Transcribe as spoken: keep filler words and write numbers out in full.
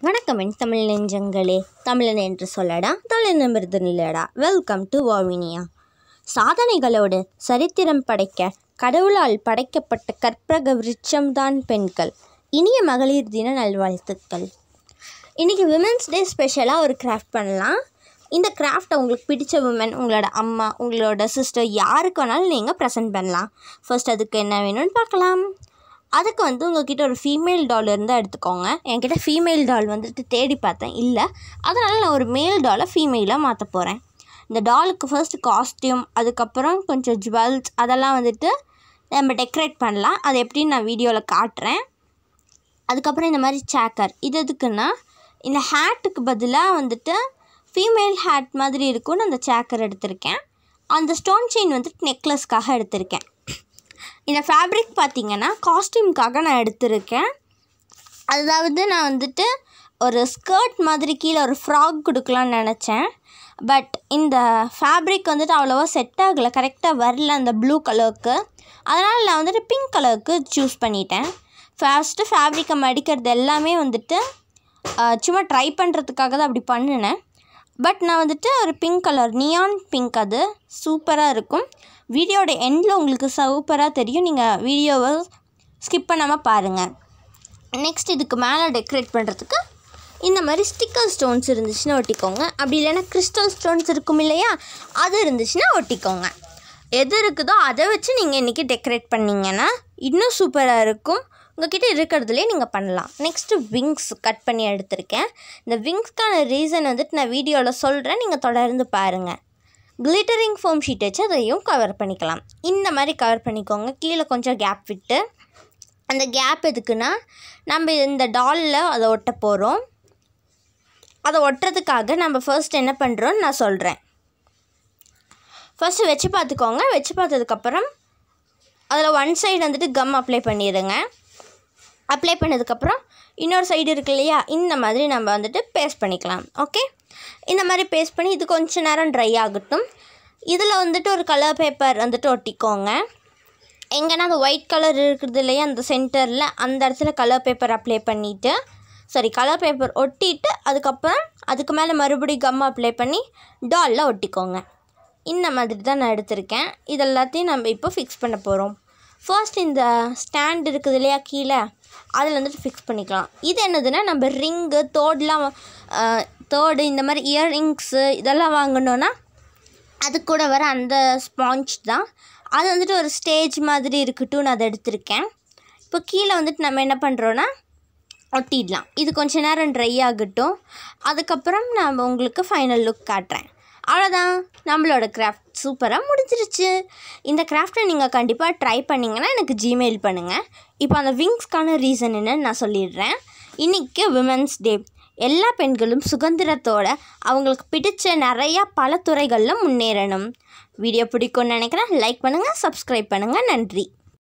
வணக்கம் என் தமிழ் நெஞ்சங்களே, தமிழன் என்று சொல்லடா, தொழில்நுட்பது இல்லடா. Welcome to வாவினியா. சாதனைகளோடு சரித்திரம் படைக்க கடவுளால் படைக்கப்பட்ட கற்பக விருட்சம்தான் பெண்கள். இனிய மகளிர் தின நல்வாழ்த்துக்கள். இன்றைக்கி விமென்ஸ் டே ஸ்பெஷலாக ஒரு கிராஃப்ட் பண்ணலாம். இந்த கிராஃப்டை உங்களுக்கு பிடிச்ச விமன், உங்களோட அம்மா, உங்களோட சிஸ்டர், யாருக்கு வேணாலும் நீங்கள் ப்ரெசென்ட் பண்ணலாம். ஃபர்ஸ்ட் அதுக்கு என்ன வேணும்னு பார்க்கலாம். அதுக்கு வந்து உங்கள்கிட்ட ஒரு ஃபீமேல் டால் இருந்தால் எடுத்துக்கோங்க. என்கிட்ட ஃபீமேல் டால் வந்துட்டு தேடி பார்த்தேன், இல்லை. அதனால் நான் ஒரு மேல் டாலை ஃபீமேலாக மாற்ற போகிறேன். இந்த டாலுக்கு ஃபர்ஸ்ட் காஸ்டியூம், அதுக்கப்புறம் கொஞ்சம் ஜுவல்ஸ், அதெல்லாம் வந்துட்டு நம்ம டெக்கரேட் பண்ணலாம். அது எப்படின்னு நான் வீடியோவில் காட்டுறேன். அதுக்கப்புறம் இந்த மாதிரி சேக்கர், இது எதுக்குன்னா இந்த ஹேட்டுக்கு பதிலாக வந்துட்டு ஃபீமேல் ஹேட் மாதிரி இருக்கும்னு அந்த சேக்கர் எடுத்திருக்கேன். அந்த ஸ்டோன் செயின் வந்துட்டு நெக்லஸ்க்காக எடுத்திருக்கேன். இந்த ஃபேப்ரிக் பார்த்திங்கன்னா காஸ்டியூம்காக நான் எடுத்திருக்கேன். அதாவது நான் வந்துட்டு ஒரு ஸ்கர்ட் மாதிரி கீழே ஒரு ஃப்ராக் கொடுக்கலான்னு நினச்சேன். பட் இந்த ஃபேப்ரிக் வந்துட்டு அவ்வளோவா செட் ஆகலை, கரெக்டாக வரல அந்த ப்ளூ கலருக்கு. அதனால் நான் வந்துட்டு பிங்க் கலருக்கு சூஸ் பண்ணிட்டேன். ஃபர்ஸ்ட்டு ஃபேப்ரிக்கை மடிக்கிறது எல்லாமே வந்துட்டு சும்மா ட்ரை பண்ணுறதுக்காக தான் அப்படி பண்ணினேன். பட் நான் வந்துட்டு ஒரு பிங்க் கலர், நியான் பிங்க், அது சூப்பராக இருக்கும். வீடியோட எண்டில் உங்களுக்கு சூப்பராக தெரியும். நீங்கள் வீடியோவை ஸ்கிப் பண்ணாமல் பாருங்கள். நெக்ஸ்ட் இதுக்கு மேலே டெக்கரேட் பண்ணுறதுக்கு இந்த மாதிரி ஸ்டிக்கர் ஸ்டோன்ஸ் இருந்துச்சுன்னா ஒட்டிக்கோங்க. அப்படி இல்லைன்னா கிறிஸ்டல் ஸ்டோன்ஸ் இருக்கும் இல்லையா, அது இருந்துச்சுன்னா ஒட்டிக்கோங்க. எது இருக்குதோ அதை வச்சு நீங்கள் இன்றைக்கி டெக்கரேட் பண்ணிங்கன்னா இன்னும் சூப்பராக இருக்கும். உங்கள்கிட்ட இருக்கிறதுலே நீங்கள் பண்ணலாம். நெக்ஸ்ட்டு விங்ஸ் கட் பண்ணி எடுத்திருக்கேன். இந்த விங்ஸ்க்கான ரீசன் வந்துட்டு நான் வீடியோவில் சொல்கிறேன், நீங்கள் தொடர்ந்து பாருங்கள். கிளிட்டரிங் ஃபோம் ஷீட் வச்சு அதையும் கவர் பண்ணிக்கலாம். இந்த மாதிரி கவர் பண்ணிக்கோங்க. கீழே கொஞ்சம் கேப் விட்டு, அந்த கேப் எதுக்குன்னா நம்ம இந்த டாலில் அதை ஒட்ட போகிறோம். அதை ஒட்டுறதுக்காக நம்ம ஃபர்ஸ்ட் என்ன பண்ணுறோன்னு நான் சொல்கிறேன். ஃபர்ஸ்ட்டு வச்சு பார்த்துக்கோங்க. வச்சு பார்த்ததுக்கப்புறம் அதில் ஒன் சைடு வந்துட்டு கம் அப்ளை பண்ணிடுங்க. அப்ளை பண்ணதுக்கப்புறம் இன்னொரு சைடு இருக்கு இல்லையா, இந்த மாதிரி நம்ம வந்துட்டு பேஸ்ட் பண்ணிக்கலாம். ஓகே, இந்த மாதிரி பேஸ்ட் பண்ணி இது கொஞ்சம் நேரம் ட்ரை ஆகட்டும். இதில் வந்துட்டு ஒரு கலர் பேப்பர் வந்துட்டு ஒட்டிக்கோங்க. எங்கன்னா அந்த ஒயிட் கலர் இருக்குது இல்லையா, அந்த சென்டரில் அந்த இடத்துல கலர் பேப்பர் அப்ளை பண்ணிவிட்டு, சாரி கலர் பேப்பர் ஒட்டிட்டு அதுக்கப்புறம் அதுக்கு மேலே மறுபடியும் கம் அப்ளை பண்ணி டாலில் ஒட்டிக்கோங்க. இந்த மாதிரி தான் நான் எடுத்திருக்கேன். இது எல்லாத்தையும் நம்ம இப்போ ஃபிக்ஸ் பண்ண போகிறோம். ஃபர்ஸ்ட் இந்த ஸ்டாண்ட் இருக்குது இல்லையா கீழே, அதில் வந்துட்டு ஃபிக்ஸ் பண்ணிக்கலாம். இது என்னதுன்னா நம்ம ரிங்கு, தோடெலாம் தோடு, இந்த மாதிரி இயர்ரிங்ஸு இதெல்லாம் வாங்கினோன்னா அது கூட வர அந்த ஸ்பாஞ்ச் தான். அது வந்துட்டு ஒரு ஸ்டேஜ் மாதிரி இருக்கட்டும், நான் அதை எடுத்திருக்கேன். இப்போ கீழே வந்துட்டு நம்ம என்ன பண்ணுறோன்னா ஒட்டிடலாம். இது கொஞ்சம் நேரம் ட்ரை ஆகட்டும். அதுக்கப்புறம் நான் உங்களுக்கு ஃபைனல் லுக் காட்டுறேன். அவ்வளோதான், நம்மளோட கிராஃப்ட் சூப்பராக முடிஞ்சிருச்சு. இந்த கிராஃப்டை நீங்கள் கண்டிப்பாக ட்ரை பண்ணிங்கன்னா எனக்கு ஜிமெயில் பண்ணுங்கள். இப்போ அந்த விங்ஸ்க்கான ரீசன் என்னன்னு நான் சொல்லிடுறேன். இன்றைக்கி விமென்ஸ் டே. எல்லா பெண்களும் சுதந்திரத்தோடு அவங்களுக்கு பிடிச்ச நிறையா பல துறைகளில் முன்னேறணும். வீடியோ பிடிக்கும்னு நினைக்கிறேன். லைக் பண்ணுங்கள், சப்ஸ்கிரைப் பண்ணுங்கள். நன்றி.